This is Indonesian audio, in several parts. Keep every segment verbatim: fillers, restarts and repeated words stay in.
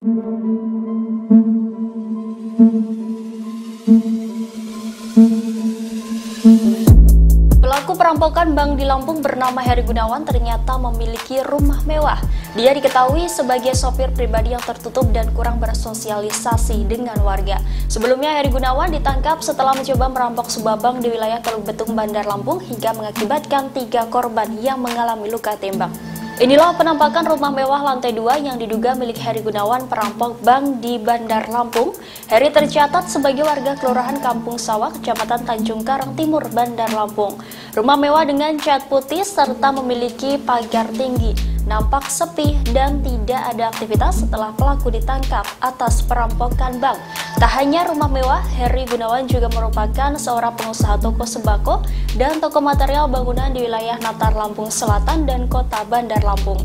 Pelaku perampokan bank di Lampung bernama Heri Gunawan ternyata memiliki rumah mewah. Dia diketahui sebagai sopir pribadi yang tertutup dan kurang bersosialisasi dengan warga. Sebelumnya Heri Gunawan ditangkap setelah mencoba merampok sebuah bank di wilayah Teluk Betung, Bandar Lampung hingga mengakibatkan tiga korban yang mengalami luka tembak. Inilah penampakan rumah mewah lantai dua yang diduga milik Heri Gunawan, perampok bank di Bandar Lampung. Heri tercatat sebagai warga Kelurahan Kampung Sawah, Kecamatan Tanjung Karang Timur, Bandar Lampung. Rumah mewah dengan cat putih serta memiliki pagar tinggi. Nampak sepi dan tidak ada aktivitas setelah pelaku ditangkap atas perampokan bank. Tak hanya rumah mewah, Heri Gunawan juga merupakan seorang pengusaha toko sembako dan toko material bangunan di wilayah Natar, Lampung Selatan dan Kota Bandar Lampung.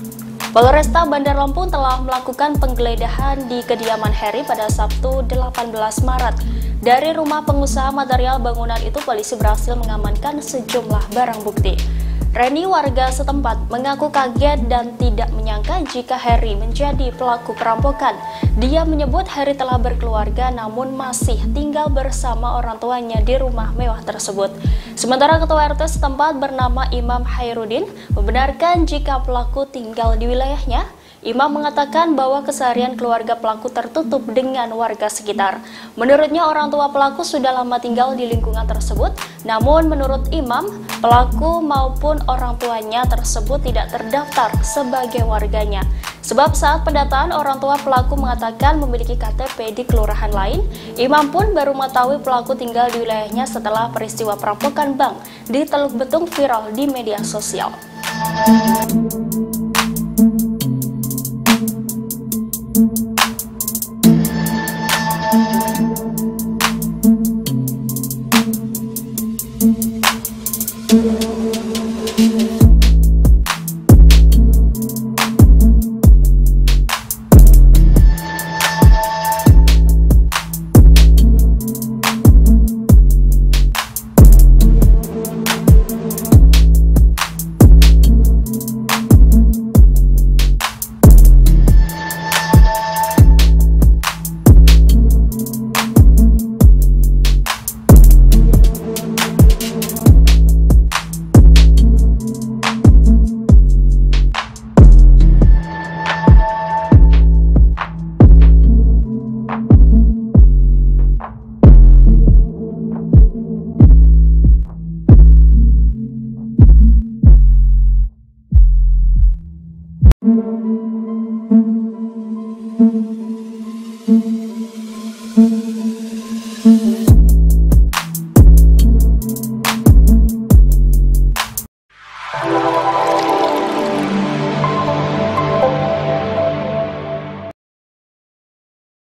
Polresta Bandar Lampung telah melakukan penggeledahan di kediaman Heri pada Sabtu delapan belas Maret. Dari rumah pengusaha material bangunan itu, polisi berhasil mengamankan sejumlah barang bukti. Reni, warga setempat, mengaku kaget dan tidak menyangka jika Heri menjadi pelaku perampokan. Dia menyebut Heri telah berkeluarga namun masih tinggal bersama orang tuanya di rumah mewah tersebut. Sementara Ketua R T setempat bernama Imam Hairudin membenarkan jika pelaku tinggal di wilayahnya. Imam mengatakan bahwa keseharian keluarga pelaku tertutup dengan warga sekitar. Menurutnya orang tua pelaku sudah lama tinggal di lingkungan tersebut, namun menurut Imam, pelaku maupun orang tuanya tersebut tidak terdaftar sebagai warganya. Sebab saat pendataan orang tua pelaku mengatakan memiliki K T P di kelurahan lain, Imam pun baru mengetahui pelaku tinggal di wilayahnya setelah peristiwa perampokan bank di Teluk Betung viral di media sosial. Thank you.